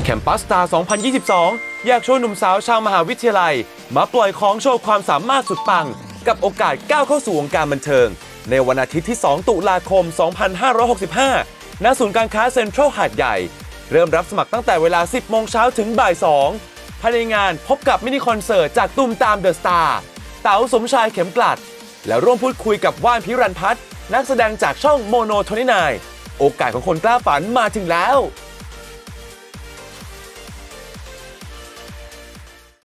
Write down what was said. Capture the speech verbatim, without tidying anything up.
แคมปัสสตาร์ สองพันยี่สิบสอง อยากชวนหนุ่มสาวชาวมหาวิทยาลัยมาปล่อยของโชว์ความสามารถสุดปังกับโอกาสก้าวเข้าสู่วงการบันเทิงในวันอาทิตย์ที่ สอง ตุลาคม สองพันห้าร้อยหกสิบห้า ณ ศูนย์การค้าเซ็นทรัลหาดใหญ่เริ่มรับสมัครตั้งแต่เวลา สิบ โมงเช้าถึงบ่าย สอง ภายในงานพบกับมินิคอนเสิร์ตจากตุ้มตามเดอะสตาร์เต๋าสมชายเข็มกลัดและร่วมพูดคุยกับว่านพิรันพัฒน์นักแสดงจากช่องโมโนยี่สิบเก้าโอกาสของคนกล้าฝันมาถึงแล้ว